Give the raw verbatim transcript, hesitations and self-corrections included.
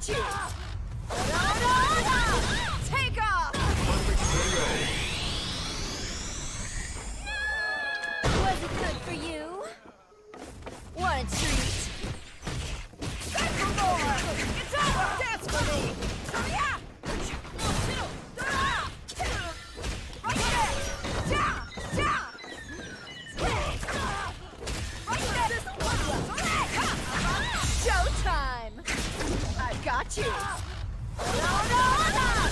got you! Take off! Was it good for you? Want a treat? Back for more! It's over! Dance for me! Hurry up! Right there! Down! Down! Right there! Showtime! I've got you! No, no, no!